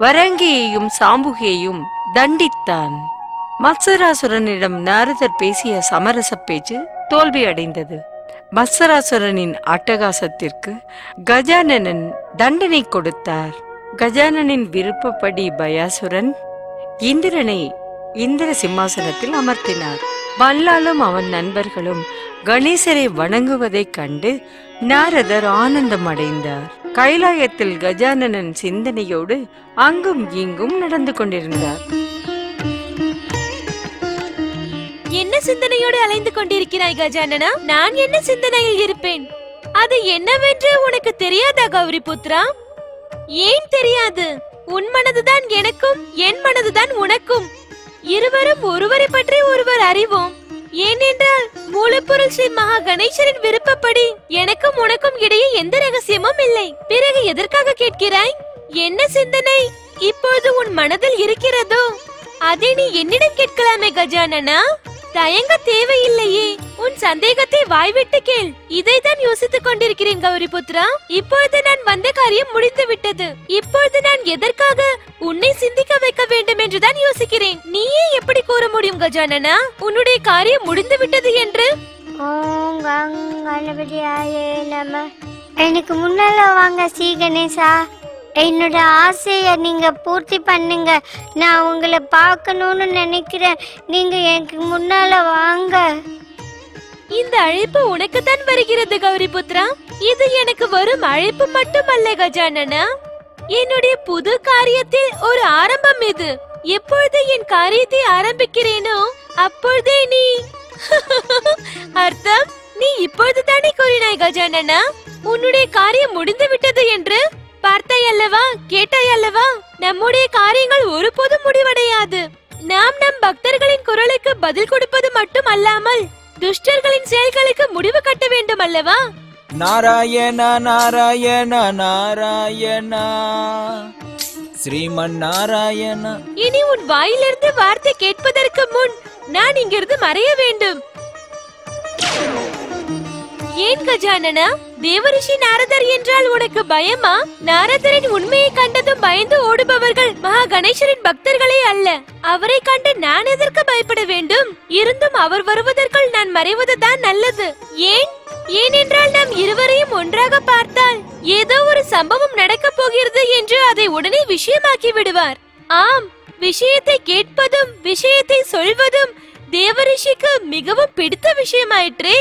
வரங்கியையும் சாம்புகையையும் தண்டித்தான். மத்சராசுரனிடம் நாரதர் பேசிய சமரச பேச்சு தோல்வி அடைந்தது. மத்சராசுரனின் அட்டகாசத்திற்கு கஜானனன் தண்டனை கொடுத்தார். கஜானனின் விருப்பப்படி பயாசுரன் இந்திரனை இந்திர சிம்மாசனத்தில் அமர்த்தினார். பல்லாலும் அவன் நண்பர்களும் கணேசரை வணங்குவதைக் கண்டு நாரதர் ஆனந்தம் அடைந்தார். கைலாயத்தில் கஜானனன் சிந்தனையோடு அங்கும் இங்கும் நடந்து கொண்டிருந்தார். என்ன சிந்தனையோடு அலைந்து கொண்டிருக்கிறாய் கஜானனா? நான் என்ன சிந்தனையில் இருப்பேன்? அது என்னவென்று உனக்கு தெரியாதா கௌரி புத்ரா? ஏன் தெரியாது? உன் மனதுதான் எனக்கும், என் மனதுதான் உனக்கும். இருவரும் ஒருவரை பற்றி ஒருவர் அறிவோம். ஏனென்றால் மூலப்பொருள் ஸ்ரீ மகா கணேசரின் விருப்பப்படி எனக்கும் உனக்கும் இடையே எந்த ரகசியமும் இல்லை. பிறகு எதற்காக கேட்கிறாய்? என்ன சிந்தனை இப்போது உன் மனதில் இருக்கிறதோ அதை நீ என்னிடம் கேட்கலாமே கஜானனா. தயங்க தேவையில்லையே. உன் சந்தேகத்தை வாய்விட்டு கேள். இதைத்தான் யோசித்துக் கொண்டிருக்கிறேன் கௌரி புத்ரா. இப்பொழுது நான் வந்த காரியம் முடிந்து விட்டது. இப்பொழுது நான் எதற்காக உன்னை சிந்திக்க வைக்க வேண்டும் என்றுதான் யோசிக்கிறேன். நீயே எப்படி கூற முடியும் கஜானனா உன்னுடைய காரியம் முடிந்து விட்டது என்று? ஓம் கங் கணபதியாயே நம. எனக்கு முன்னால வாங்க ஸ்ரீ கணேசா. என்னோட ஆசையை நீங்க பூர்த்தி பண்ணுங்க. நான் உங்களை பார்க்கணும்னு நினைக்கிறேன். நீங்க எனக்கு முன்னால வாங்க. இந்த அழைப்பு உனக்கு தான் வருகிறது கௌரி புத்ரா. இது எனக்கு வரும் அழைப்பு மட்டுமல்ல கஜானனா, என்னுடைய புது காரியத்தில் ஒரு ஆரம்பம். இது எப்பொழுது என் காரியத்தை ஆரம்பிக்கிறேனோ அப்பொழுதே நீ அர்த்தம் நீ இப்பொழுது தானே கூறினாய் கஜானனா உன்னுடைய காரியம் முடிந்து விட்டது என்று. பார்த்தாய் அல்லவா, கேட்டாய் அல்லவா? நம்முடைய காரியங்கள் ஒருபோதும் முடிவடையாது. நாம் நம் பக்தர்களின் குரலுக்கு பதில் கொடுப்பது மட்டும் அல்லாமல் துஷ்டர்களின் செயல்களுக்கு முடிவு கட்ட வேண்டும் அல்லவா? நாராயண நாராயண நாராயண ஸ்ரீமன் நாராயண. இனி உன் வாயிலிருந்து வார்த்தை கேட்பதற்கு முன் நான் இங்கிருந்து மறைய வேண்டும். ஏன் கஜானனா, தேவரிஷி நாரதர் என்றால் உனக்கு பயமா? நாரதரின் உண்மையை கண்டதும் பயந்து ஓடுபவர்கள் மகா கணேசரின் பக்தர்களே அல்ல. அவரை கண்டு நான் எதற்கு பயப்பட வேண்டும்? இருந்தும் அவர் வருவதற்குள் நான் மறைவதுதான் நல்லது. ஏன்? ஏனென்றால் நாம் இருவரையும் ஒன்றாக பார்த்தால் ஏதோ ஒரு சம்பவம் நடக்க போகிறது என்று அதை உடனே விஷயமாக்கி விடுவார். ஆம், விஷயத்தை கேட்பதும் விஷயத்தை சொல்வதும் தேவரிஷிக்கு மிகவும் பிடித்த விஷயமாயிற்றே.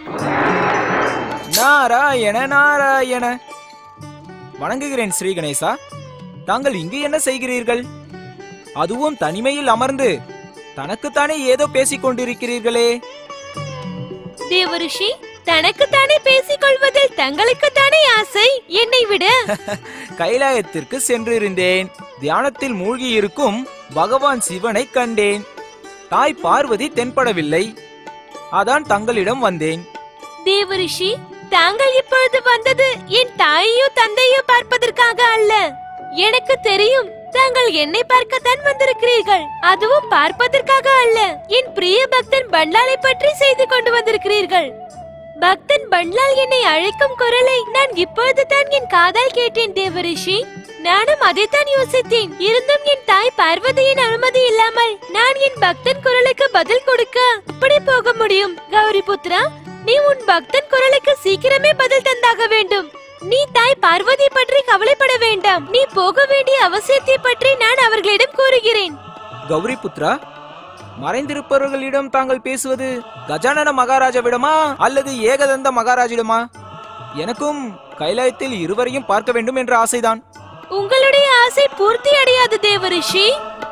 நாராயண நாராயண. வணங்குகிறேன் ஸ்ரீ கணேசா. தாங்கள் இங்கு என்ன செய்கிறீர்கள்? அதுவும் தனிமையில் அமர்ந்து தனக்குத்தானே ஏதோ பேசிக் கொண்டிருக்கிறீர்களே. தேவரிஷி, தனக்குத்தானே பேசிக் கொள்வதில் தங்களுக்கு தானே ஆசை, என்னை விட. கைலாயத்திற்கு சென்றிருந்தேன். தியானத்தில் மூழ்கி இருக்கும் பகவான் சிவனை கண்டேன். தாய் பார்வதி தென்படவில்லை. அதான் தங்களிடம் வந்தேன். தேவரிஷி, தாங்கள் இப்பொழுது வந்தது என் தாயையோ தந்தையோ பார்ப்பதற்காக அல்ல. எனக்கு தெரியும் தாங்கள் என்னை பார்க்கத்தான் வந்திருக்கிறீர்கள். அதுவும் பார்ப்பதற்காக அல்ல. என் பிரிய பக்தன் பண்டாலை பற்றி செய்து கொண்டு வந்திருக்கிறீர்கள். பக்தன் பண்டால் என்னை அழைக்கும் குரலை நான் இப்பொழுது தான் என் காதால் கேட்டேன் தேவரிஷி. நானும் அதைத்தான் யோசித்தேன். இருந்தும் என் தாய் பார்வதியின் அனுமதி இல்லாமல் நான் என் பக்தன் குரலுக்கு பதில் கொடுக்க எப்படி போக முடியும்? கௌரி புத்ரா, நீ உன் பக்தன் குரலுக்கு சீக்கிரமே பதில் தந்தாக வேண்டும். நீ தாய் பார்வதி பற்றி கவலைப்பட வேண்டாம். நீ போக வேண்டிய அவசியத்தை பற்றி நான் அவர்களிடம் கூறுகிறேன். கௌரி புத்ரா, மறைந்திருப்பவர்களிடம் தாங்கள் பேசுவது கஜானன மகாராஜாவிடமா அல்லது ஏகதந்த மகாராஜிடமா? எனக்கும் கைலாயத்தில் இருவரையும் பார்க்க வேண்டும் என்ற ஆசைதான். உங்களுடைய ஆசை பூர்த்தி அடையாது தேவரிஷி.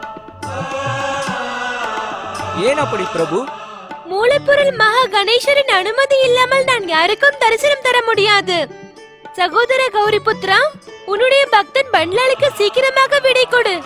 ஏன் அப்படி பிரபு? மூலப்பொருள் மகா கணேசரின் அனுமதி இல்லாமல் நான் யாருக்கும் தரிசனம் தர முடியாது. சகோதர கௌரி புத்ரா, உன்னுடைய பக்தன் பண்டாலுக்கு சீக்கிரமாக விடை கொடு.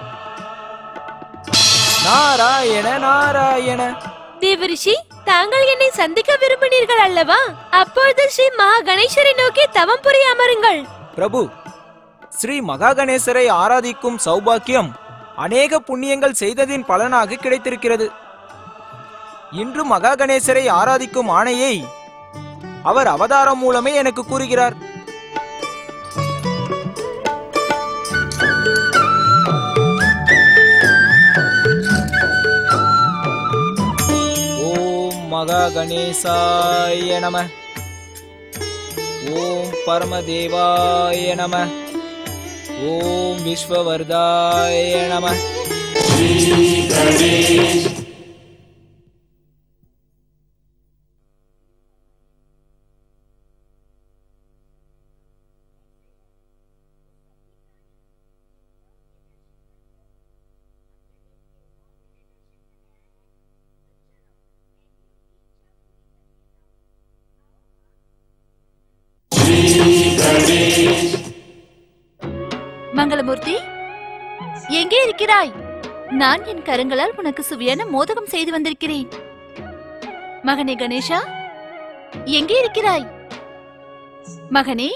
நாராயண நாராயண. தேவரிஷி, தாங்கள் என்னை சந்திக்க விரும்பினீர்கள் அல்லவா? அப்பொழுது ஸ்ரீ மகா கணேசரை நோக்கி தவம் புரிய அமருங்கள். பிரபு, ஸ்ரீ மகா கணேசரை ஆராதிக்கும் சௌபாக்கியம் அநேக புண்ணியங்கள் செய்ததின் பலனாக கிடைத்திருக்கிறது. இன்று மகா கணேசரை ஆராதிக்கும் ஆணையை அவர் அவதாரம் மூலமே எனக்கு கூறுகிறார். கணேசாய நம. ஓம் பரமதேவாய நம. ஓம் விஸ்வவர்தாய நம. மங்களமூர்த்தி, எங்கே இருக்கிறாய்? நான் என் கரங்களால் உனக்கு சுவையான மோதகம் செய்து வந்திருக்கிறேன். மகனே கணேஷா, எங்கே இருக்கிறாய்? மகனே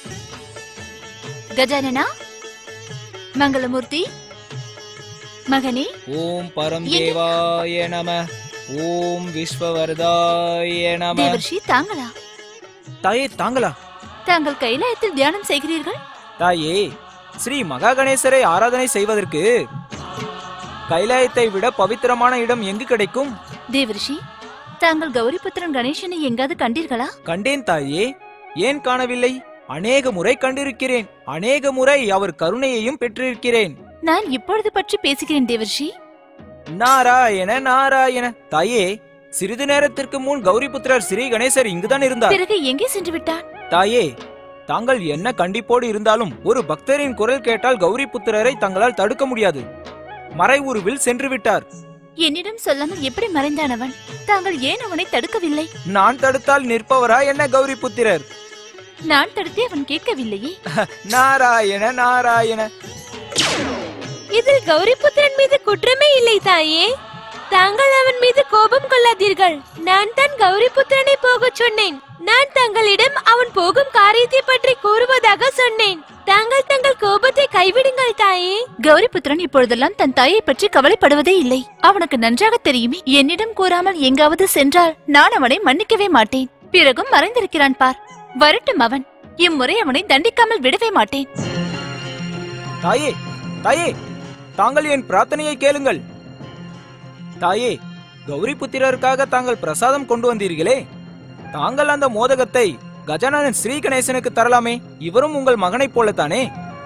கஜானனா, மங்களமூர்த்தி, மகனே. ஓம் பரமதேவாய நம. ஓம் விஸ்வவர்தாய நம. தேவர்ஷி, தாங்களா? தாயே, தாங்களா? தாங்கள் கைலாயத்தில் தியானம் செய்கிறீர்கள்? தாயே, ஸ்ரீ மகா கணேசரை ஆராதனை செய்வதற்கு கைலாயத்தை விட பவித்திரமான இடம் எங்கு கிடைக்கும்? தேவர்ஷி, தாங்கள் கௌரிபுத்திரன் கணேசனை எங்காவது கண்டீர்களா? கண்டேன் தாயே, ஏன் காணவில்லை? அநேக முறை கண்டிருக்கிறேன். அநேக முறை அவர் கருணையையும் பெற்றிருக்கிறேன். நான் இப்பொழுது பற்றி பேசுகிறேன் தேவர்ஷி. நாராயண நாராயண. தாயே, சிறிது நேரத்திற்கு முன் கௌரிபுத்திரர் ஸ்ரீ கணேசர் இங்குதான் இருந்தார். பிறகு எங்கே சென்று விட்டார்? தாயே, தாங்கள் என்ன கண்டிப்போடு இருந்தாலும் ஒரு பக்தரின் குரல் கேட்டால் கௌரிபுத்திரரை தங்களால் தடுக்க முடியாது. மறை உருவில் சென்று விட்டார். என்னிடம் சொல்லாமல் எப்படி மறைந்தான் அவன்? தாங்கள் ஏன் அவனை தடுக்கவில்லை? நான் தடுத்தால் நிற்பவரா என்ன கௌரிபுத்திரர்? நான் தடுத்தே அவன் கேட்கவில்லையே. நாராயண நாராயண. இதில் கௌரிபுத்திரன் மீது குற்றமே இல்லை தாயே. தாங்கள் அவன் மீது கோபம் கொள்ளாதீர்கள். நான் தான் கௌரிபுத்திரனை போகச் சொன்னேன். நான் தங்களிடம் அவன் போகும் காரியத்தை பற்றி கூறுவதாக சொன்னேன். தாங்கள் தங்கள் கோபத்தை கைவிடுங்கள் தாயே. கௌரிபுத்திரன் இப்பொழுதெல்லாம் தன் தாயை பற்றி கவலைப்படுவதே இல்லை. அவனுக்கு நன்றாக தெரியுமே, என்னிடம் கூறாமல் எங்காவது சென்றால் நான் அவனை மன்னிக்கவே மாட்டேன். பிறகும் மறைந்திருக்கிறான் பார். வரட்டும் அவன். இம்முறை அவனை தண்டிக்காமல் விடவே மாட்டேன். தாயே, தாயே, தாங்கள் என் பிரார்த்தனையை கேளுங்கள். தாயே, கௌரிபுத்திரருக்காக தாங்கள் பிரசாதம் கொண்டு வந்தீர்களே, தாங்கள் அந்த மோதகத்தை கஜானன் ஸ்ரீ கணேசனுக்கு தரலாமே. இவரும் உங்கள் மகனைப் போலத்தானே.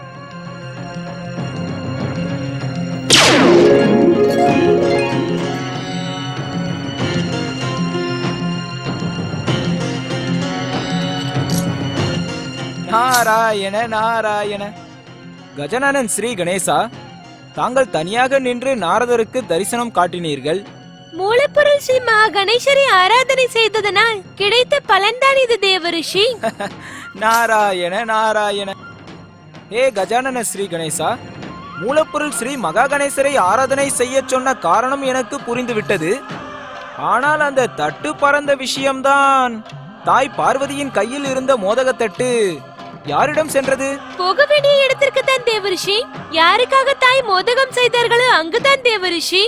நாராயண நாராயண. கஜானன் ஸ்ரீ கணேசா, தாங்கள் தனியாக நின்று நாரதருக்கு தரிசனம் காட்டினீர்கள். மூலப்பொருள் ஸ்ரீ மகா கணேசரை ஆராதனை செய்ததனால் கிடைத்த பலன்தான் இது தேவரிஷி. நாராயண நாராயண. ஹே கஜானன ஸ்ரீ கணேசா, மூலப்பொருள் ஸ்ரீ மகா கணேசரை ஆராதனை செய்ய சொன்ன காரணம் எனக்கு புரிந்துவிட்டது. ஆனால் அந்த தட்டு பறந்த விஷயம்தான். தாய் பார்வதியின் கையில் இருந்த மோதகத்தட்டு யாரிடம் சென்றது? போக வேண்டிய இடத்திற்கு தான் தேவரிஷி. யாருக்காக தாய் மோதகம் செய்தார்களோ அங்குதான் தேவரிஷி.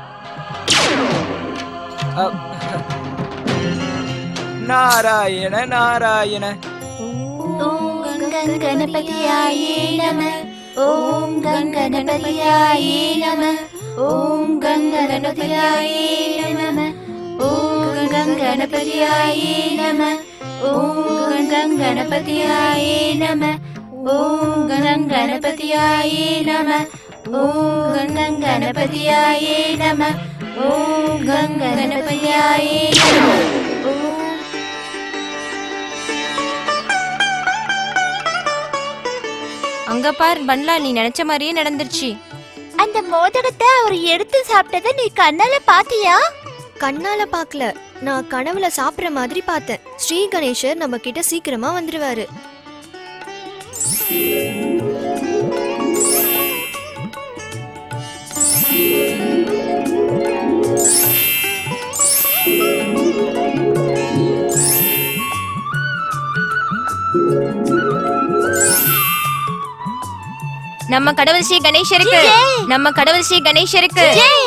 நாராயண நாராயண. ஓம் கணபதியாயே நம. ஓம் கணபதியாயே நம. ஓம் கணபதியாயே நம. ஓம் கணபதியாயே நம. ஓம் கணபதியாயே நம. ஓம் கணபதியாயே நம. ஓம் கணபதியாயே நம. ஓம் கணபதியாயே நம. அங்க பார் பன்லா, நீ நினைச்ச மாதிரியே நடந்துருச்சு. அந்த மோதகத்தை அவர் எடுத்து சாப்பிட்டதை நீ கண்ணால பாத்தியா? கண்ணால பாக்கல, நான் கனவுல சாப்பிடுற மாதிரி பார்த்தேன். ஸ்ரீ கணேசர் நம்ம கிட்ட சீக்கிரமா வந்துருவாரு. நம்ம கடவுள் ஸ்ரீ கணேசருக்கு, நம்ம கடவுள் ஸ்ரீ கணேசருக்கு.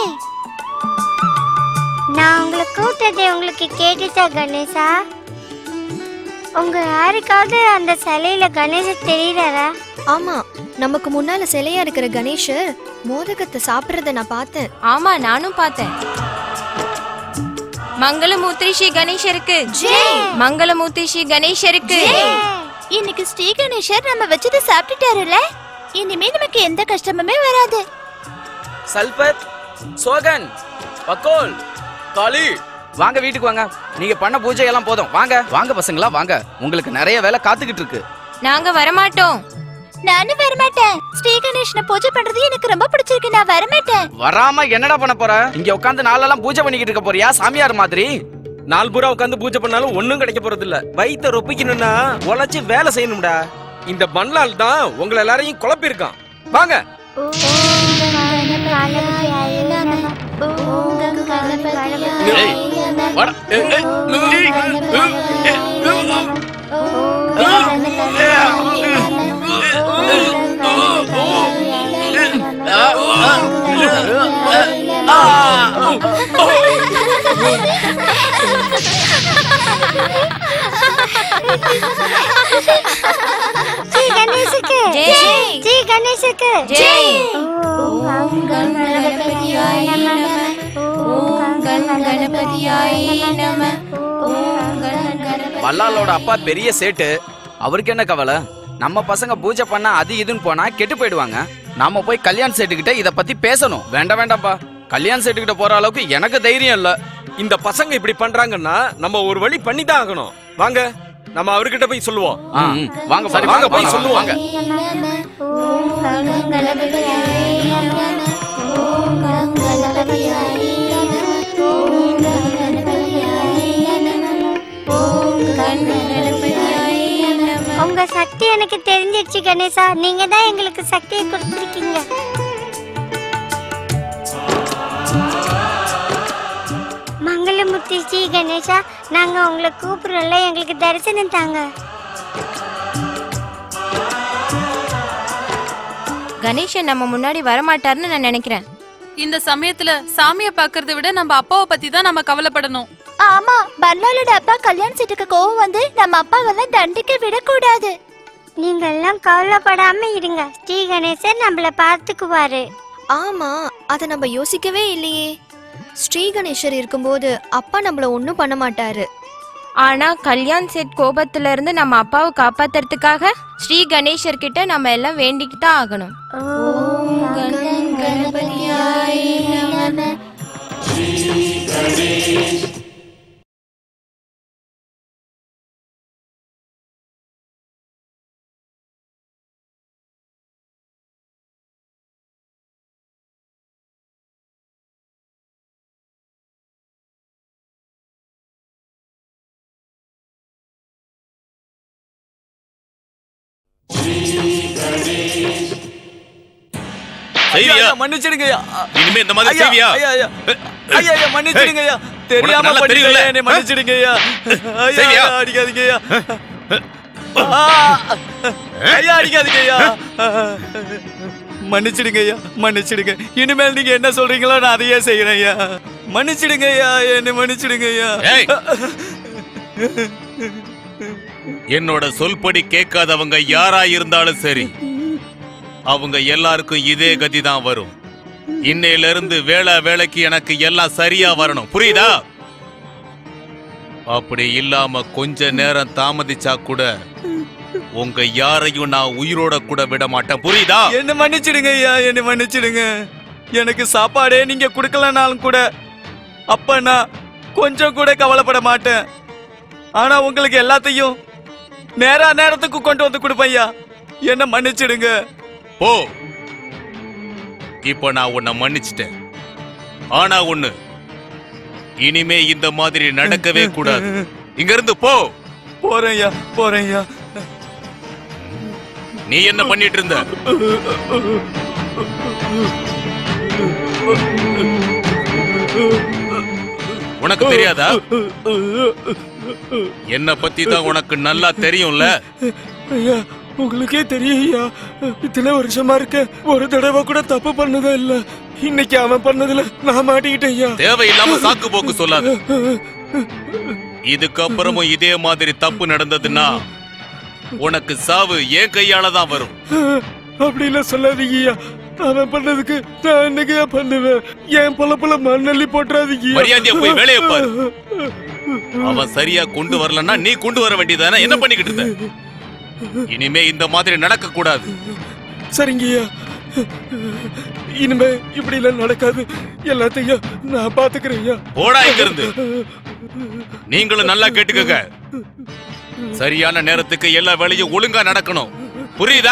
நான் உங்களை கூப்பிட்டது உங்களுக்கு கேட்டுச்சா கணேசா? உங்க யாருக்காவது அந்த சிலையில கணேசர் தெரியுறாரா? ஆமா, நமக்கு முன்னால சிலையா இருக்கிற கணேசர் மோதகத்தை சாப்பிடுறத நான் பார்த்தேன். ஆமா, நானும் பார்த்தேன். மங்களமூர்த்தி ஸ்ரீ கணேசருக்கு மங்களமூர்த்தி ஸ்ரீ கணேசருக்கு. இன்னைக்கு ஸ்ரீ கணேசர் நம்ம வச்சது சாப்பிட்டுட்டாருல, இனிமே நமக்கு எந்த கஷ்டமுமே வராது. சல்பத், சோகன், பக்கோல், காளி, வாங்க வீட்டுக்கு வாங்க. நீங்க பண்ண பூஜை எல்லாம் போதும். வாங்க வாங்க பசங்களா வாங்க, உங்களுக்கு நிறைய வேலை காத்துக்கிட்டு இருக்கு. நாங்க வரமாட்டோம். நானும் வரமாட்டேன். ஸ்ரீ கணேசனை பூஜை பண்றது எனக்கு ரொம்ப பிடிச்சிருக்கு. நான் வரமாட்டேன். வராம என்னடா பண்ண போற? இங்க உட்கார்ந்து நாளெல்லாம் பூஜை பண்ணிக்கிட்டு இருக்க போறியா சாமியார் மாதிரி? நாள் பூரா உட்கார்ந்து பூஜை பண்ணாலும் ஒண்ணும் கிடைக்க போறது இல்ல. வயித்தை ரொப்பிக்கணும்னா உழைச்சு வேலை செய்யணும்டா. இந்த பன்லால் தான் உங்களை எல்லாரையும் குழப்பி இருக்கான். வாங்க. வல்லாலோட அப்பா பெரிய சேட்டு, அவருக்கு என்ன கவலை? நம்ம பசங்க பூஜை பண்ணா அது இதுன்னு போனா கெட்டு போயிடுவாங்க. நாம போய் கல்யாண் சேட்டுக்கிட்ட இத பத்தி பேசணும். வேண்டாம் வேண்டாம்ப்பா, கல்யாண் சேட்டுக்கிட்ட போற அளவுக்கு எனக்கு தைரியம் இல்ல. இந்த பசங்க இப்படி பண்றாங்கன்னா நம்ம ஒரு வழி பண்ணி தான் ஆகணும். வாங்க நம்ம அவர்கிட்ட போய் சொல்லுவோம். வாங்க சரி வாங்க போய் சொல்லுவாங்க. உங்க சக்தி எனக்கு தெரிஞ்சிருச்சு கணேசா. நீங்க தான் எங்களுக்கு சக்தியை கொடுத்திருக்கீங்க. மங்களமூர்த்தி ஸ்ரீ கணேசா, நாங்க உங்களை கூப்பிடுறோம்ல, எங்களுக்கு தரிசனம் தாங்க. கணேசன் நம்ம முன்னாடி வரமாட்டாருன்னு நான் நினைக்கிறேன். இந்த சமயத்துல சாமியை பாக்குறதை விட நம்ம அப்பாவை பத்தி தான் நம்ம கவலைப்படணும். ஆமா, பர்லாலோட அப்பா கல்யாண் சீட்டுக்கு கோவம் வந்து நம்ம அப்பாவெல்லாம் தண்டிக்க விடக்கூடாது. நீங்க எல்லாம் கவலைப்படாம இருங்க, ஸ்ரீ கணேசன் நம்மள பார்த்துக்குவாரு. ஆமா, அத நம்ம யோசிக்கவே இல்லையே. ஸ்ரீ கணேசர் இருக்கும்போது அப்பா நம்மள ஒண்ணும் பண்ண மாட்டாரு. ஆனா கல்யாண் செட் கோபத்துல இருந்து நம்ம அப்பாவை காப்பாத்துறதுக்காக ஸ்ரீ கணேசர் கிட்ட நம்ம எல்லாம் வேண்டிக்கிட்டு தான் ஆகணும். மன்னிச்சிடுங்கய்யா. இனிமே இந்த மாதிரி செய்வியா? ஐயா மன்னிச்சிடுங்கய்யா. தெரியாம பண்ணிட்டேன், என்னை மன்னிச்சிடுங்கய்யா. ஐயா அடிக்காதீங்கய்யா. ஐயா அடிக்காதீங்கய்யா. மன்னிச்சிடுங்கய்யா, மன்னிச்சிடுங்க. இனிமேல் நீங்க என்ன சொல்றீங்களோ நான் அதையே செய்யறேன் ஐயா. மன்னிச்சிடுங்கய்யா, என்னை மன்னிச்சிடுங்கய்யா. என்னோட சொல்படி கேட்காதவங்க யாரா இருந்தாலும் சரி, அவங்க எல்லாருக்கும் இதே கதி தான் வரும். இன்னையில இருந்து வேலைக்கு எனக்கு எல்லாம் சரியா வரணும், புரியுதா? அப்படி இல்லாம கொஞ்ச நேரம் தாமதிச்சா கூட உங்க யாரையும் நான் உயிரோட கூட விட மாட்டேன், புரியுதா? என்ன மன்னிச்சிடுங்க ஐயா, என்ன மன்னிச்சிடுங்க. எனக்கு சாப்பாடே நீங்க கொடுக்கலனாலும் கூட அப்ப நான் கொஞ்சம் கூட கவலைப்பட மாட்டேன். ஆனா உங்களுக்கு எல்லாத்தையும் நேரத்துக்கு கொண்டு வந்து கொடுப்பேன் ஐயா. என்ன மன்னிச்சிடுங்க. போ, இப்ப நான் உன்னை மன்னிச்சிட்டேன். ஆனா ஒண்ணு, இனிமே இந்த மாதிரி நடக்கவே கூடாது. இங்க இருந்து போ. போறேன்யா, போறேன்யா. நீ என்ன பண்ணிட்டு இருந்த? உனக்கு தெரியாதா? என்ன பத்தி தான் உனக்கு நல்லா தெரியும்ல. ஐயா, உங்களுக்கே தெரியும் ஐயா. இத்தனை வருஷமா இருக்க ஒரு தடவை கூட தப்பு பண்ணதே இல்ல. இன்னைக்கு அவன் பண்ணதுல நான் மாட்டிக்கிட்டேன் ஐயா. தேவையில்லாம சாக்கு போக்கு சொல்லாத. இதுக்கப்புறமும் இதே மாதிரி தப்பு நடந்ததுன்னா உனக்கு சாவு என் கையால தான் வரும். அப்படிலாம் சொல்லாதீங்க ஐயா. அவன் பண்ணதுக்கு நான் என்னையா பண்ணுவேன்? என் பொழப்புல மண்ணள்ளி போட்டுறாதீங்க. மரியாதையா போய் வேலையை பாரு. அவன் சரியா கொண்டு வரலன்னா நீ கொண்டு வர வேண்டியதானே? என்ன பண்ணிக்கிட்டு இருந்த? இனிமே இந்த மாதிரி நடக்க கூடாது. சரிங்கய்யா, இனிமே இப்படி எல்லாம் நடக்காது. எல்லாத்தையும் நான் பாத்துக்கிறேன். போடா இங்க இருந்து. நீங்களும் நல்லா கேட்டுக்கங்க. சரியான நேரத்துக்கு எல்லா வேலையும் ஒழுங்கா நடக்கணும். புரியுதா?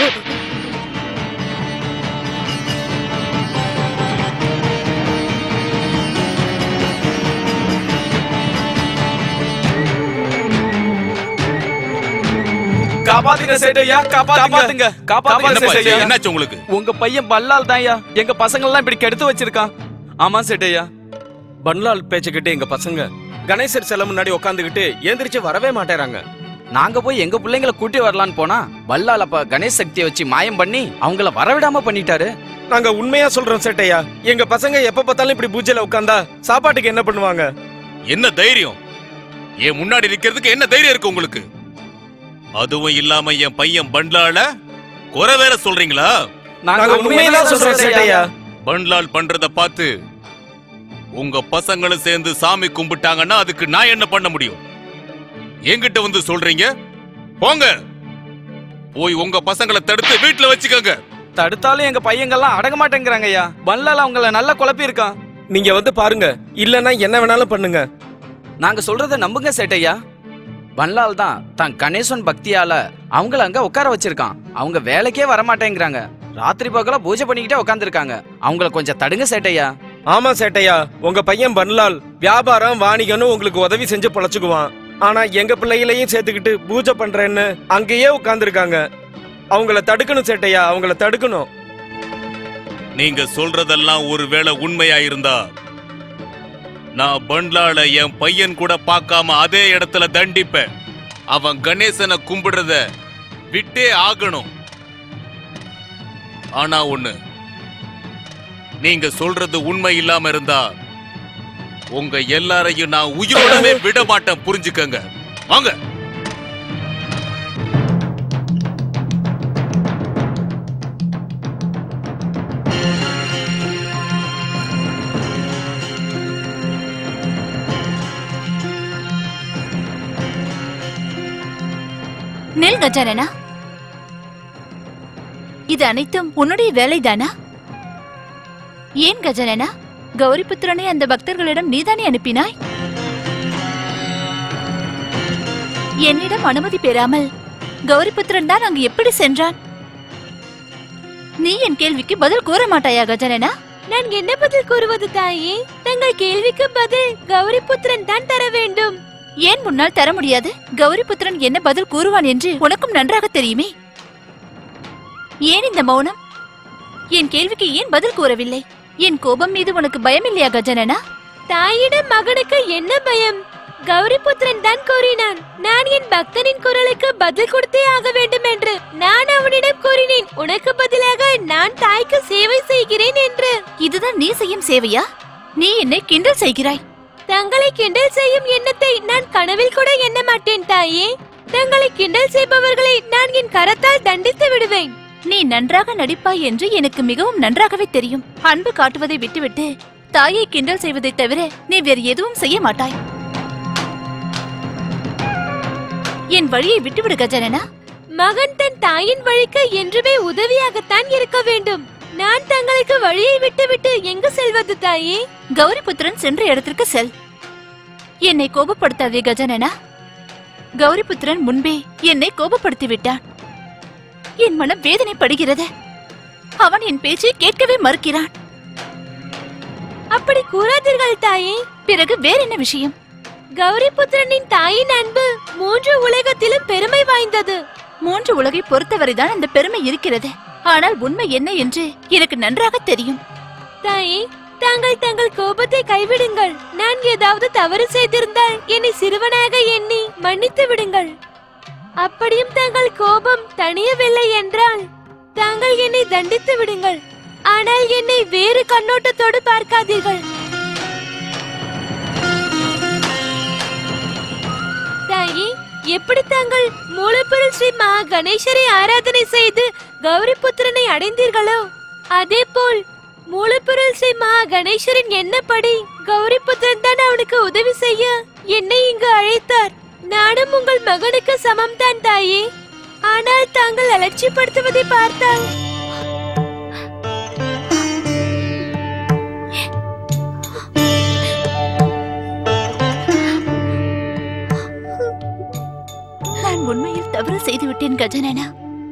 காப்பாத்துங்க சேட்டையா, காப்பாத்துங்க, காப்பாத்துங்க சேட்டையா. என்னாச்சு உங்களுக்கு? உங்க பையன் பல்லால் தான்யா எங்க பசங்க எல்லாம் இப்படி கெடுத்து வச்சிருக்கான். ஆமா சேட்டையா, பன்லால் பேச்சுக்கிட்டு எங்க பசங்க கணேசர் சிலை முன்னாடி உட்காந்துக்கிட்டு ஏந்திரிச்சு வரவே மாட்டேறாங்க. நாங்க போய் எங்க பிள்ளைங்களை கூட்டி வரலான்னு போனா பல்லால் அப்ப கணேஷ் சக்தியை வச்சு மாயம் பண்ணி அவங்கள வரவிடாம பண்ணிட்டாரு. நாங்க உண்மையா சொல்றோம் சேட்டையா, எங்க பசங்க எப்ப பார்த்தாலும் இப்படி பூஜையில உட்கார்ந்தா சாப்பாட்டுக்கு என்ன பண்ணுவாங்க? என்ன தைரியம்? என் முன்னாடி நிக்கிறதுக்கு என்ன தைரியம் இருக்கு உங்களுக்கு? அதுவும் இல்லாம என் பையன் பன்லால குறை வேற சொல்றீங்களா? நாங்க உண்மையா சொல்றோம் சேட்டையா. பன்லால் பண்றத பார்த்து உங்க பசங்களும் சேர்ந்து சாமி கும்பிட்டாங்கன்னா அதுக்கு நான் என்ன பண்ண முடியும்? என்கிட்ட வந்து சொல்றீங்க? போங்க, போய் உங்க பசங்களை தடுத்து வீட்டுல வச்சுக்கோங்க. தடுத்தாலும் எங்க பையங்கள்லாம் அடங்க மாட்டேங்கிறாங்க ஐயா. பன்லால் அவங்கள நல்லா குழப்பி இருக்கான். நீங்க வந்து பாருங்க, இல்லன்னா என்ன வேணாலும் பண்ணுங்க. நாங்க சொல்றத நம்புங்க சேட்டையா. பன்லால் தான் கணேசன் பக்தியால அவங்கள அங்க உட்கார வச்சிருக்கான். அவங்க வேலைக்கே வரமாட்டேங்கிறாங்க. ராத்திரி பகலா பூஜை பண்ணிக்கிட்டே உட்காந்துருக்காங்க. அவங்கள கொஞ்சம் தடுங்க சேட்டையா. ஆமா சேட்டையா, உங்க பையன் பன்லால் வியாபாரம் வாணிகன்னு உங்களுக்கு உதவி செஞ்சு பொழைச்சுக்குவான். ஆனா எங்க பிள்ளைகளையும் சேர்த்துக்கிட்டு பூஜை பண்றேன்னு அங்கேயே உட்கார்ந்துருக்காங்க. அவங்கள தடுக்கணும் சேட்டையா, அவங்கள தடுக்கணும். நீங்க சொல்றதெல்லாம் ஒருவேளை உண்மையா இருந்தா நான் பன்லால என் பையன் கூட பார்க்காம அதே இடத்துல தண்டிப்பேன். அவன் கணேசனை கும்பிடுறத விட்டே ஆகணும். ஆனா ஒண்ணு, நீங்க சொல்றது உண்மை இல்லாம இருந்தா உங்க எல்லாரையும் நான் உயிரோடவே விட மாட்டேன். புரிஞ்சுக்கங்க. வாங்க. நெல் கஜானனா, இது அனைத்தும் உன்னுடைய வேலைதானா? ஏன் கஜானனா, கௌரிபுத்திரனை அந்த பக்தர்களிடம் நீதானே அனுப்பினாய்? என்னிடம் அனுமதி பெறாமல் கௌரிபுத்திரன் தான் அங்கு எப்படி சென்றான்? நீ என் கேள்விக்கு பதில் கூற மாட்டாயா கஜானனா? நான் என்ன பதில் கூறுவது தாயே? தங்கள் கேள்விக்கு பதில் கௌரிபுத்திரன் தான் தர வேண்டும். ஏன் முன்னால் தர முடியாது? கௌரிபுத்திரன் என்ன பதில் கூறுவான் என்று உனக்கும் நன்றாக தெரியுமே. ஏன் இந்த மௌனம்? என் கேள்விக்கு ஏன் பதில் கூறவில்லை? என் கோபம் மீது உனக்கு பயம் இல்லையா கஜானனா? தாயிடம் மகனுக்கு என்ன பயம்? கௌரிபுத்திரன் தான் கூறினான், நான் என் பக்தனின் குரலுக்கு பதில் கொடுத்தே ஆக வேண்டும் என்று. நான் அவனிடம் கூறினேன், உனக்கு பதிலாக நான் தாய்க்கு சேவை செய்கிறேன் என்று. இதுதான் நீ செய்யும் சேவையா? நீ என்னை கிண்டல் செய்கிறாய். தங்களை கிண்டல் செய்யும் எண்ணத்தை நான் கனவில் கூட எண்ண மாட்டேன் தாயே. தங்களை கிண்டல் செய்பவர்களை நான் என் கரத்தால் தண்டித்து விடுவேன். நீ நன்றாக நடிப்பாய் என்று எனக்கு மிகவும் நன்றாகவே தெரியும். அன்பு காட்டுவதை விட்டுவிட்டு தாயை கிண்டல் செய்வதை தவிர நீ வேறு எதுவும் செய்ய மாட்டாய். என் வழியை விட்டுவிடு கஜானனா. மகன் தன் தாயின் வழிக்கு என்றுமே உதவியாகத்தான் இருக்க வேண்டும். நான் தங்களுக்கு வழியை விட்டுவிட்டு எங்கு செல்வது தாயே? கௌரிபுத்திரன் சென்ற இடத்திற்கு செல். என்னை கோபப்படுத்தாதே கஜானனா. கௌரிபுத்திரன் முன்பே என்னை கோபப்படுத்தி விட்டான். என் மனம் வேதனைப்படுகிறது. அவன் என் பேச்சை கேட்கவே மறுக்கிறான். அப்படி கூறாதீர்கள் தாயே. பிறகு வேற என்ன விஷயம்? கௌரிபுத்திரனின் தாயின் அன்பு 3 உலகத்திலும் பெருமை வாய்ந்தது. 3 உலகை பொறுத்தவரைதான் அந்த பெருமை இருக்கிறது. ஆனால் உண்மை என்ன என்று எனக்கு நன்றாக தெரியும். தாயே, தாங்கள் தங்கள் கோபத்தை கைவிடுங்கள். நான் ஏதாவது தவறு செய்திருந்தால் என்னை சிறுவனாக எண்ணி மன்னித்து விடுங்கள். அப்படியும் தங்கள் கோபம் தணியவில்லை என்றால் தாங்கள் என்னை தண்டித்து விடுங்கள். ஆனால் என்னை வேறு கண்ணோட்டத்தோடு பார்க்காதீர்கள். தாயே, எப்படி தாங்கள் மூலப்பொருள் ஸ்ரீ மகா கணேசரை ஆராதனை செய்து கௌரிபுத்திரனை அடைந்தீர்களோ அதேபோல் மூலப்பொருள் செய் மகா கணேசரின் எண்ணப்படி கௌரிபுத்திரன் தான் அவனுக்கு உதவி செய்ய என்னை இங்கு அழைத்தார். நானும் உங்கள் மகனுக்கு சமம் தான் தாயே. ஆனால் தாங்கள் அலட்சியப்படுத்துவதை பார்த்தால் நான் உண்மையில் தவறு செய்துவிட்டேன் கஜானனா.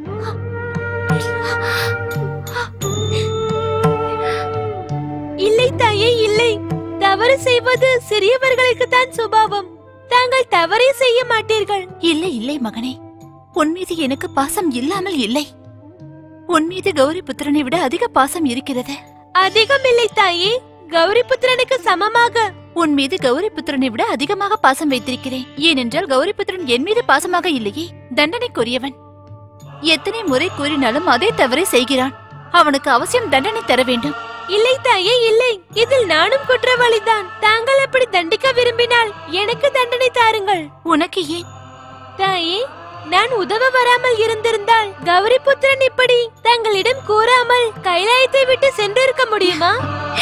இல்லை தாயே, இல்லை. தவறு செய்வது சிறியவர்களுக்கு தான் சுபாவம். தாங்கள் தவறே செய்ய மாட்டீர்கள். இல்லை இல்லை மகனே, உன் மீது எனக்கு பாசம் இல்லாமல் இல்லை. உன் மீது கௌரிபுத்திரனை விட அதிக பாசம் இருக்கிறது. அதிகம் இல்லை தாயே, கௌரிபுத்திரனுக்கு சமமாக. உன் மீது கௌரிபுத்திரனை விட அதிகமாக பாசம் வைத்திருக்கிறேன். ஏனென்றால் கௌரிபுத்திரன் என் மீது பாசமாக இல்லையே, தண்டனைக்குரியவன். எத்தனை முறை கூறினாலும் அதே தவறை செய்கிறான். அவனுக்கு அவசியம் தண்டனை தர வேண்டும். இல்லை தாயே, இல்லை. இதில் நானும் குற்றவாளிதான். தாங்கள் அப்படி தண்டிக்க விரும்பினால் எனக்கு தண்டனை தாருங்கள். உனக்கு ஏன் தாயே? நான் உதவ வராமல் இருந்திருந்தால் கௌரிபுத்திரன் இப்படி தங்களிடம் கூறாமல் கைலாயத்தை விட்டு சென்றிருக்க முடியுமா?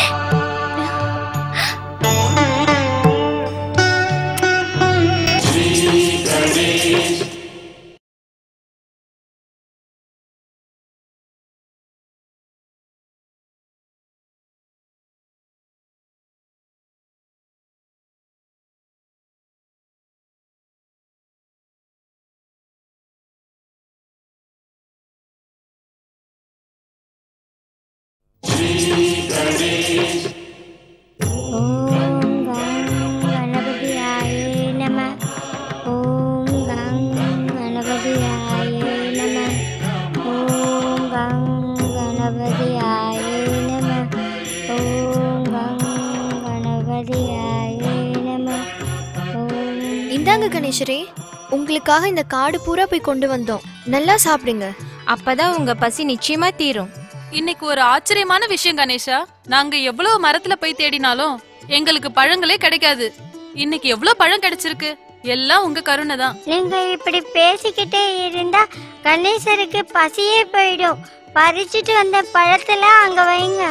இந்தாங்க கணேசரே, உங்களுக்காக இந்த காடு பூரா போய் கொண்டு வந்தோம். நல்லா சாப்பிடுங்க, அப்பதான் உங்க பசி நிச்சயமா தீரும். இன்னைக்கு ஒரு ஆச்சரியமான விஷயம் கணேஷா. நாங்க எவ்வளவு மரத்துல போய் தேடினாலும் எங்களுக்கு பழங்களே கிடைக்காது. இன்னைக்கு எவ்வளவு பழம் கிடைச்சிருக்கு. எல்லாம் உங்க கருணை தான். நீங்க இப்படி பேசிக்கிட்டே இருந்தா கணேசருக்கு பசியே போயிடும். பறிச்சுட்டு வந்த பழத்துல அங்க வைங்க.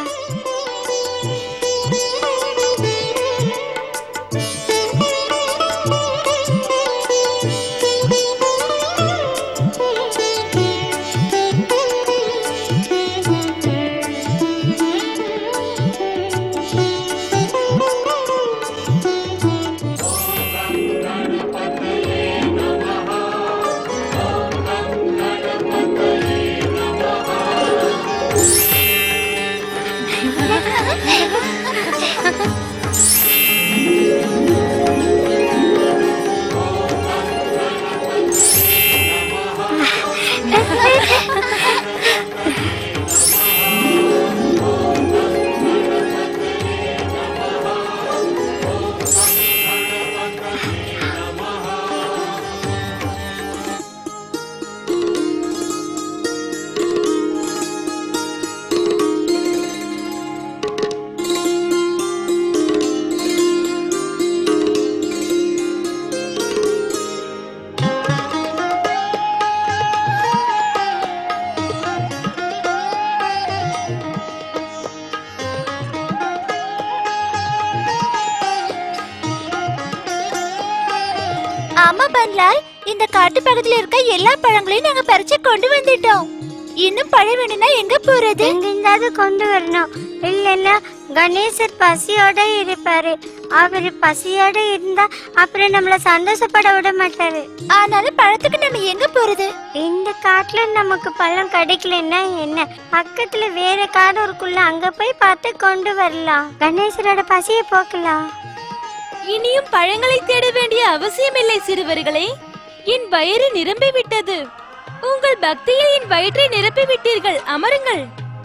ஆமா பன்லால், இந்த காட்டு பக்கத்துல இருக்க எல்லா பழங்களையும் நாங்க பறிச்சு கொண்டு வந்துட்டோம். இன்னும் பழம் வேணும்னா எங்க போறது? எங்கிருந்தாவது கொண்டு வரணும். இல்லன்னா கணேசர் பசியோட இருப்பாரு. அவரு பசியோட இருந்தா அப்புறம் நம்மள சந்தோஷப்பட விட மாட்டாரு. ஆனாலும் பழத்துக்கு நம்ம எங்க போறது? இந்த காட்டுல நமக்கு பழம் கிடைக்கலன்னா என்ன, பக்கத்துல வேற காடு இருக்குள்ள, அங்க போய் பார்த்து கொண்டு வரலாம். கணேசரோட பசியை போக்கலாம். இனியும் பழங்களை தேட வேண்டிய அவசியமில்லை சிறுவர்களே. என் வயிறு நிரம்பி விட்டது. உங்கள் பக்தியில் என் வயிற்றை நிரப்பி விட்டீர்கள். அமருங்கள்.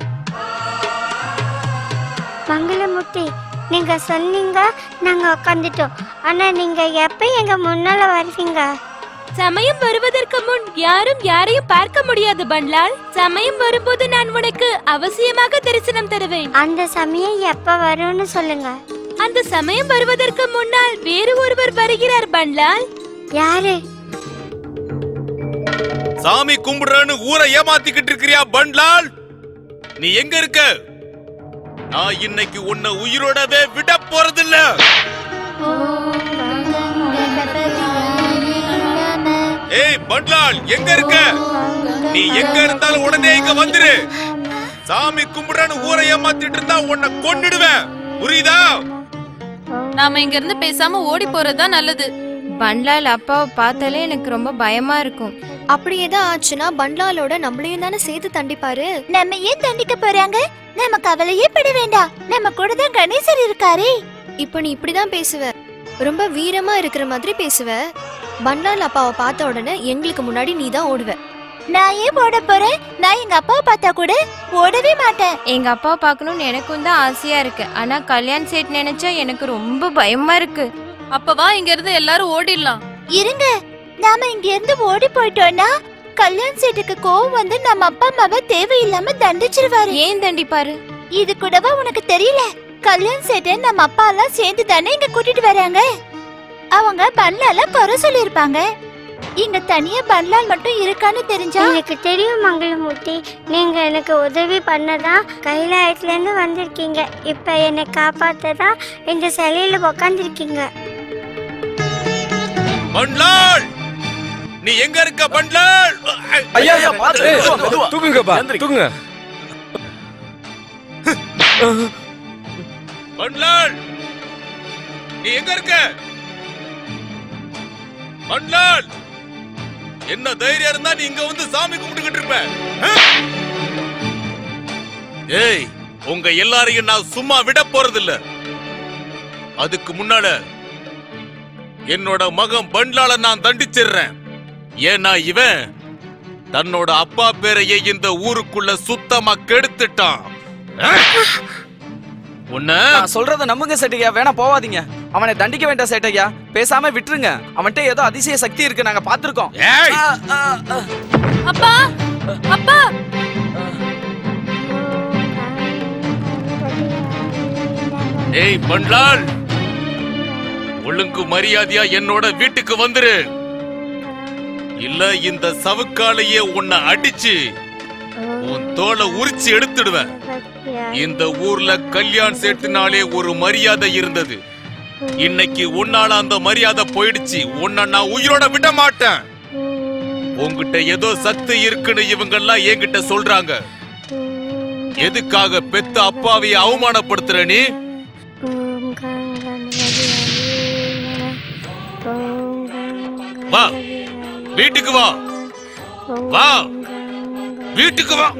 மங்களமுட்டி, நீங்க சொன்னீங்க, நாங்க உட்காந்துட்டோம். ஆனா நீங்க எப்ப எங்க முன்னால வருவீங்க? சமயம் வருவதற்கு முன் யாரும் யாரையும் பார்க்க முடியாது பன்லால். சமயம் வரும்போது நான் உனக்கு அவசியமாக தரிசனம் தருவேன். அந்த சமயம் எப்ப வரும்னு சொல்லுங்க. அந்த சமயம் வருவதற்கு முன்னால் வேறு ஒருவர் வருகிறார் பன்லால். யாரு? சாமி கும்பிடுறன்னு ஊரை ஏமாத்திக்கிட்டு இருக்கிறியா பன்லால்? நீ எங்க இருக்க? நான் இன்னைக்கு உன்னை உயிரோடவே விட போறதில்ல. ஏய் பண்லால், எங்க இருக்க? நீ எங்க இருந்தாலும் உடனே இங்க வந்துரு. சாமி கும்பிடுறன்னு ஊரை ஏமாத்திட்டு இருந்தா உன்னை கொன்னுடுவேன், புரியுதா? நாம இங்க இருந்து பேசாம ஓடி போறதுதான் நல்லது. பன்லால் அப்பாவை பார்த்தாலே எனக்கு ரொம்ப பயமா இருக்கும். அப்படி ஏதாவது ஆச்சுன்னா பன்லாலோட நம்மளையும் தானே சேர்த்து தண்டிப்பாரு. நம்ம ஏன் தண்டிக்க போறாங்க? நம்ம கவலையே பட வேண்டாம். நம்ம கூட தான் கணேசர் இருக்காரே. இப்ப நீ இப்படிதான் பேசுவ, ரொம்ப வீரமா இருக்கிற மாதிரி பேசுவ. பன்லால் அப்பாவை பார்த்த உடனே எங்களுக்கு முன்னாடி நீ தான் ஓடுவ. நான் ஏன் ஓட போறேன்? நான் எங்க அப்பாவை பார்த்தா கூட ஓடவே மாட்டேன். எங்க அப்பாவை பார்க்கணும்னு எனக்கும் தான் ஆசையா இருக்கு. ஆனா கல்யாண் சேட் நினைச்சா எனக்கு ரொம்ப பயமா இருக்கு. அப்பவா இங்க இருந்து எல்லாரும் ஓடிடலாம். இருங்க, நாம இங்க இருந்து ஓடி போயிட்டோம்னா கல்யாண் சேட்டுக்கு கோவம் வந்து நம்ம அப்பா அம்மாவை தேவையில்லாம தண்டிச்சிருவாரு. ஏன் தண்டிப்பாரு? இது கூடவா உனக்கு தெரியல? கல்யாண் சேட்டை நம்ம அப்பா எல்லாம் சேர்ந்து தானே இங்க கூட்டிட்டு வராங்க. அவங்க பன்லால குறை சொல்லிருப்பாங்க. இங்க தனியா பன்லால் மட்டும் இருக்கான்னு தெரிஞ்சா? எனக்கு தெரியும் மங்களமூர்த்தி, நீங்க எனக்கு உதவி பண்ணதான் கைலாயத்துல இருந்து வந்திருக்கீங்க. இப்ப என்னை காப்பாத்ததான் இந்த சிலையில உக்காந்துருக்கீங்க. பண்லால், நீ எங்க இருக்க பண்லால்? ஐயா தூக்குங்கப்பா, தூக்குங்க. பண்லால், நீ எங்க இருக்க? பண்லால், என்ன தைரியம் இருந்தா நீ இங்க வந்து சாமி கும்பிட்டுக்கிட்டு இருப்ப? ஏய், உங்க எல்லாரையும் நான் சும்மா விட போறதில்ல. அதுக்கு முன்னால என்னோட மகன் பண்லால நான் தண்டிச்சிடுறேன். ஏன்னா இவன் தன்னோட அப்பா பேரையே இந்த ஊருக்குள்ள சுத்தமா கெடுத்துட்டான். நான் சொல்றத நம்புங்க சேட்டையா, வேணா போவாதீங்க. அவனை தண்டிக்க வேண்டாம் சேட்டையா, பேசாம விட்டுருங்க. அவன்கிட்ட ஏதோ அதிசய சக்தி இருக்கு, நாங்க பாத்துருக்கோம். அப்பா, அப்பா, ஏய் பண்லால், ஒழுங்கு மரியாதையா என்னோட வீட்டுக்கு வந்துரு. இல்ல இந்த சவுக்காலையே உன்னை அடிச்சு உன் தோலை உரிச்சு எடுத்துடுவேன். இந்த ஊர்ல கல்யாண் சேட்டுனாலே ஒரு மரியாதை இருந்தது. இன்னைக்கு உன்னால அந்த மரியாதை போயிடுச்சு. உன்னை நான் உயிரோட விட மாட்டேன். உன்கிட்ட ஏதோ சக்தி இருக்குன்னு இவங்க எல்லாம் என்கிட்ட சொல்றாங்க. எதுக்காக பெத்த அப்பாவைய அவமானப்படுத்துற நீ? வா, வீட்டுக்கு வா, வா, வீட்டுக்கு வா.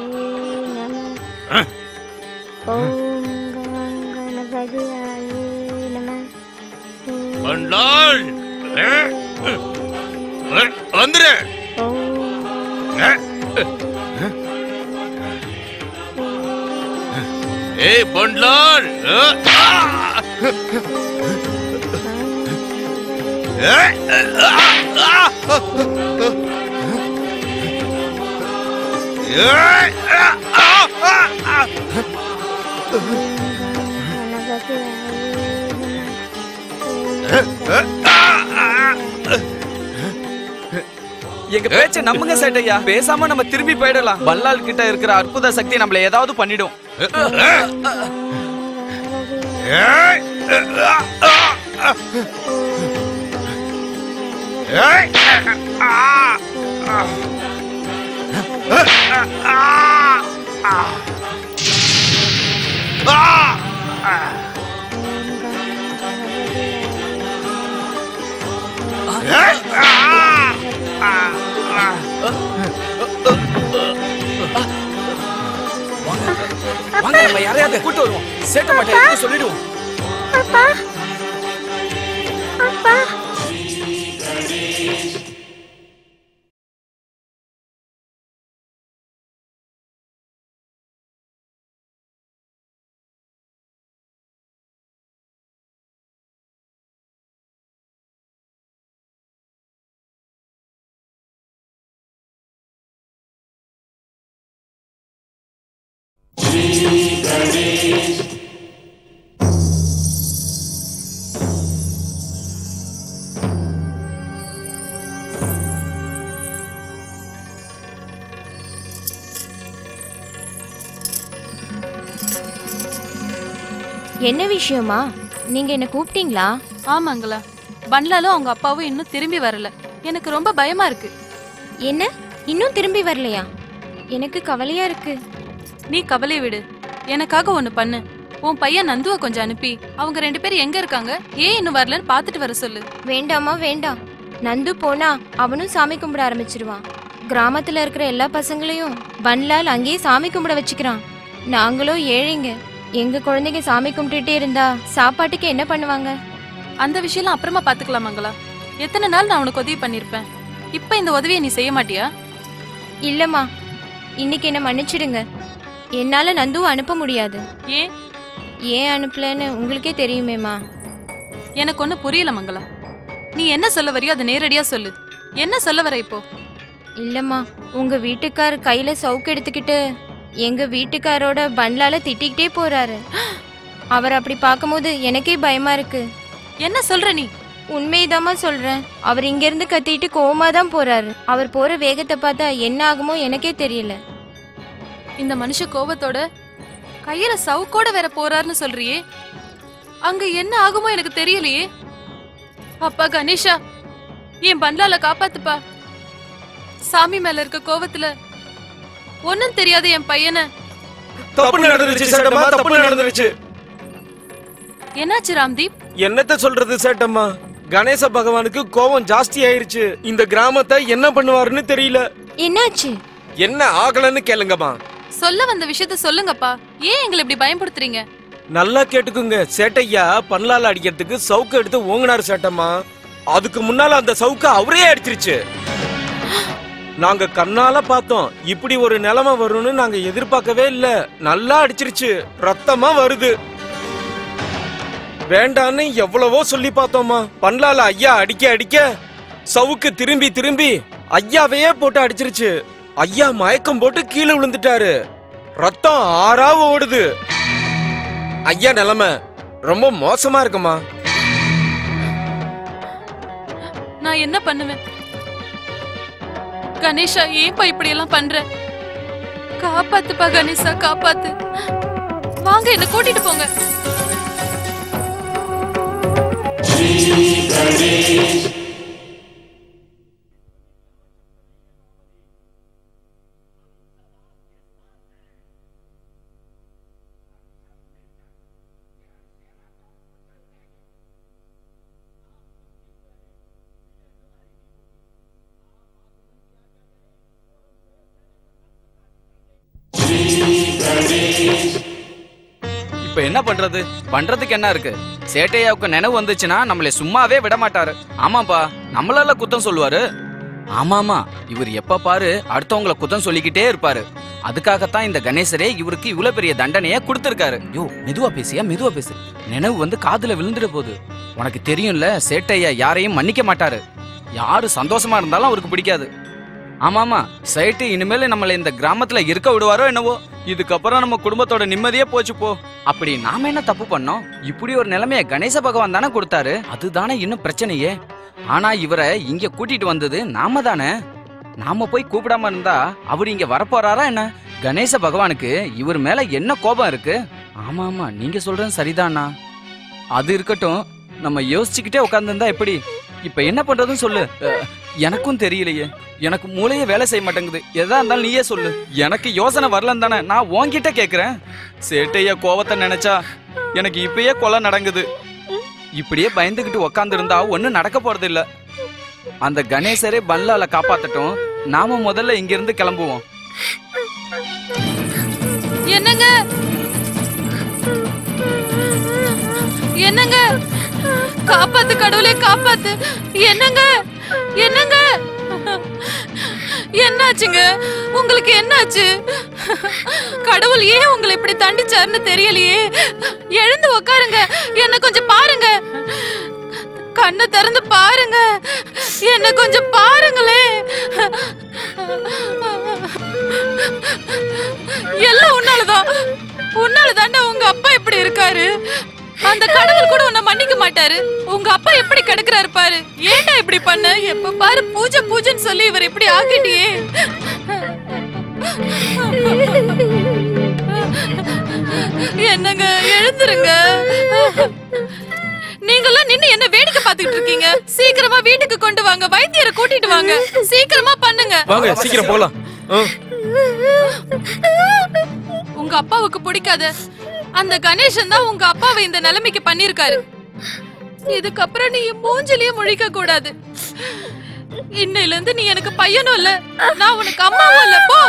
பண்லால், வந்துரு. ஏய் பண்லால், எங்க பேச்ச நம்புங்க சேட்டையா, பேசாம நம்ம திரும்பி போயிடலாம். பல்லால் கிட்ட இருக்கிற அற்புத சக்தி நம்மள ஏதாவது பண்ணிடும். வாங்க, நம்ம யாரையாவது கூட்டு வருவோம். சேட்ட மாட்டேன் சொல்லிடுவோம். அப்பா, அப்பா. என்ன விஷயமா? நீங்க என்ன கூப்பிட்டீங்களா? ஆமாங்களா, பன்லாலும் அவங்க அப்பாவும் இன்னும் திரும்பி வரல. எனக்கு ரொம்ப பயமா இருக்கு. என்ன, இன்னும் திரும்பி வரலையா? எனக்கு கவலையா இருக்கு. நீ கவலை விடு, எனக்காக ஒண்ணு பண்ணு. உன் பையன் நந்துவை கொஞ்சம் அனுப்பி அவங்க 2 பேரும் எங்க இருக்காங்க, ஏன் இன்னும் வரலன்னு பாத்துட்டு வர சொல்லு. வேண்டாமா, வேண்டாம். நந்து போனா அவனும் சாமி கும்பிட ஆரம்பிச்சிருவான். கிராமத்துல இருக்கிற எல்லா பசங்களையும் பன்லால் அங்கேயே சாமி கும்பிட வச்சுக்கிறான். நாங்களும் ஏழைங்க, எங்க குழந்தைங்க சாமி கும்பிட்டுட்டே இருந்தா சாப்பாட்டுக்கு என்ன பண்ணுவாங்க? அந்த விஷயம் அப்புறமா பாத்துக்கலாம் மங்களா. எத்தனை நாள் நான் உனக்கு உதவி பண்ணிருப்பேன், இப்ப இந்த உதவியை நீ செய்ய மாட்டியா? இல்லம்மா, இன்னைக்கு என்ன மன்னிச்சிடுங்க. என்னால நந்துவை அனுப்ப முடியாது. ஏன் அனுப்பலன்னு உங்களுக்கே தெரியுமேமா. எனக்கு ஒண்ணு புரியல மங்களா. நீ என்ன சொல்ல வரையோ அதை நேரடியா சொல்லு. என்ன சொல்ல வர இப்போ? இல்லம்மா, உங்க வீட்டுக்கார் கையில சவுக்கு எடுத்துக்கிட்டு எங்க வீட்டுக்காரோட பன்லால திட்டிக்கிட்டே போறாரு. அவர் அப்படி பார்க்கும்போது எனக்கே பயமா இருக்கு. என்ன சொல்ற நீ? உண்மைதாம்மா சொல்றேன். அவர் இங்க இருந்து கத்திட்டு கோவமா தான் போறாரு. அவர் போற வேகத்தை பார்த்தா என்ன ஆகுமோ எனக்கே தெரியல. இந்த மனுஷ கோபத்தோட கையில சவுக்கோட வேற போறாருன்னு சொல்றியே, அங்க என்ன ஆகுமோ எனக்கு தெரியலையே. அப்பா கணேஷா, என் பன்லால காப்பாத்துப்பா. சாமி மேல இருக்க கோவத்துல ஒன்னும் தெரியாது என் பையனை. தப்பு நடந்துருச்சு சேட்டம்மா, தப்பு நடந்துருச்சு. என்னாச்சு ராம்தீப்? என்னத்த சொல்றது சேட்டம்மா, கணேச பகவானுக்கு கோபம் ஜாஸ்தி ஆயிருச்சு. இந்த கிராமத்தை என்ன பண்ணுவாருன்னு தெரியல. என்னாச்சு? என்ன ஆகலன்னு கேளுங்கம்மா. சொல்ல வந்த விஷயத்த சொல்லுங்கப்பா. ஏன் எங்களை இப்படி பயன்படுத்துறீங்க? நல்லா கேட்டுக்குங்க. சேட்டையா பன்லால அடிக்கிறதுக்கு சவுக்கு எடுத்து ஓங்கினாரு சேட்டம்மா. அதுக்கு முன்னால அந்த சவுக்க அவரே அடிச்சிருச்சு. நாங்க கண்ணால பார்த்தோம். இப்படி ஒரு நிலைமை வரும்னு நாங்க எதிர்பார்க்கவே இல்ல. நல்லா அடிச்சிருச்சு, ரத்தமா வருது. வேண்டான்னு எவ்வளவோ சொல்லி பார்த்தோமா. பன்லால ஐயா அடிக்க அடிக்க சவுக்கு திரும்பி திரும்பி ஐயாவையே போட்டு அடிச்சிருச்சு. ஐயா மயக்கம் போட்டு கீழே விழுந்துட்டாரு. ரத்தம் ஆறா ஓடுது. ஐயா நிலைமை ரொம்ப மோசமா இருக்குமா. நான் என்ன பண்ணுவேன்? கணேஷா, ஏன்பா இப்படி எல்லாம் பண்ற? காப்பாத்துப்பா கணேஷா, காப்பாத்து. வாங்க, என்ன கூட்டிட்டு போங்க. இப்ப என்ன பண்றது? பண்றதுக்கு என்ன இருக்கு? சேட்டையாவுக்கு நினைவு வந்துச்சுன்னா நம்மளை சும்மாவே விட மாட்டாரு. ஆமாப்பா, நம்மளால குத்தம் சொல்லுவாரு. ஆமாமா, இவர் எப்ப பாரு அடுத்தவங்களை குத்தம் சொல்லிக்கிட்டே இருப்பாரு. அதுக்காகத்தான் இந்த கணேசரே இவருக்கு இவ்வளவு பெரிய தண்டனைய கொடுத்திருக்காரு. யோ, மெதுவா பேசியா, மெதுவா பேசு. நினைவு வந்து காதுல விழுந்துட போகுது. உனக்கு தெரியும்ல, சேட்டையா யாரையும் மன்னிக்க மாட்டாரு. யாரு சந்தோஷமா இருந்தாலும் அவருக்கு பிடிக்காது. ஆமாமா, சேட்டு இனிமேல் நம்மள இந்த கிராமத்துல இருக்க விடுவாரோ என்னவோ. இதுக்கப்புறம் நம்ம குடும்பத்தோட நிம்மதியே போச்சு போ. அப்படி நாம என்ன தப்பு பண்ணோம்? இப்படி ஒரு நிலைமைய கணேச பகவான் தானே கொடுத்தாரு. அதுதானே இன்னும் பிரச்சனையே. ஆனா இவரை இங்க கூட்டிட்டு வந்தது நாம தானே. நாம போய் கூப்பிடாம இருந்தா அவர் இங்க வரப்போறாரா என்ன? கணேச பகவானுக்கு இவர் மேல என்ன கோபம் இருக்கு? ஆமா ஆமா, நீங்க சொல்றது சரிதானா. அது இருக்கட்டும், நம்ம யோசிச்சுக்கிட்டே உட்கார்ந்துருந்தா எப்படி? இப்ப என்ன பண்றதுன்னு சொல்லு. எனக்கும் தெரியலையே, எனக்கு மூளையே வேலை செய்ய மாட்டேங்குது. எதா இருந்தாலும் நீயே சொல்லு. எனக்கு யோசனை வரலன்னு தானே நான் உன்கிட்ட கேக்குறேன். சேட்டைய கோவத்தை நினைச்சா எனக்கு இப்பயே கொலை நடங்குது. இப்படியே பயந்துகிட்டு உக்காந்து இருந்தா ஒன்னும் நடக்க போறது இல்ல. அந்த கணேசரே பன்லால காப்பாத்தட்டும். நாம முதல்ல இங்க இருந்து கிளம்புவோம். என்னங்க என்னங்க, காப்பாத்து கடவுளே, காப்பாத்து. என்னங்க என்னங்க, என்னாச்சுங்க? உங்களுக்கு என்னாச்சு? கடவுள் ஏன் உங்களை இப்படி தண்டிச்சாருன்னு தெரியலையே. எழுந்து உட்காருங்க, என்ன கொஞ்சம் பாருங்க. கண்ணை திறந்து பாருங்க, என்ன கொஞ்சம் பாருங்களே. எல்லாம் உன்னாலதான், உன்னாலதாண்டா உங்க அப்பா இப்படி இருக்காரு. அந்த கடவுள் கூட உன்னை மன்னிக்க மாட்டாரு. உங்க அப்பா எப்படி கிடக்குறாரு பாரு. ஏன்டா இப்படி பண்ண? எப்ப பாரு பூஜை பூஜைன்னு சொல்லி இவர் இப்படி ஆக்கிட்டியே. என்னங்க எழுந்துருங்க. நீங்கெல்லாம் நின்னு என்ன வேடிக்கை பார்த்துட்டு இருக்கீங்க? சீக்கிரமா வீட்டுக்கு கொண்டு வாங்க, வைத்தியரை கூட்டிட்டு வாங்க, சீக்கிரமா பண்ணுங்க. வாங்க சீக்கிரம் போலாம். உங்க அப்பாவுக்கு பிடிக்காத அந்த கணேசன் தான் உங்க அப்பாவை இந்த நிலைமைக்கு பண்ணிருக்காரு. இதுக்கப்புறம் நீ மூஞ்சிலேயே முழிக்க கூடாது. இன்னையில இருந்து நீ எனக்கு பையனும் இல்ல, நான் உனக்கு அம்மாவும் இல்ல. போ.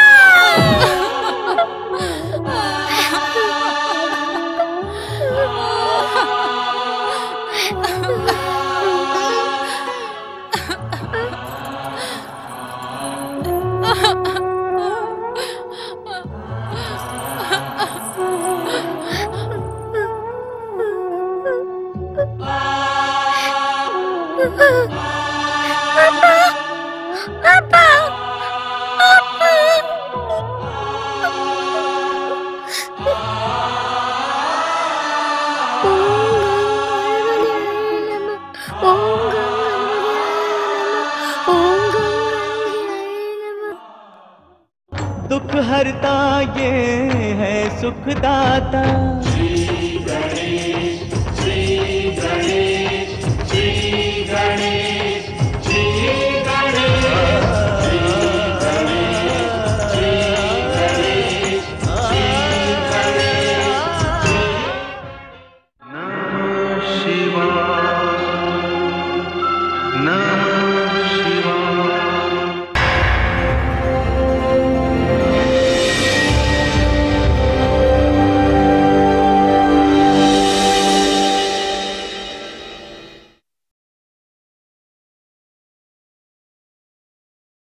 दुख हरता ये है सुखदाता। श्री गणेश, श्री गणेश, श्री गणेश।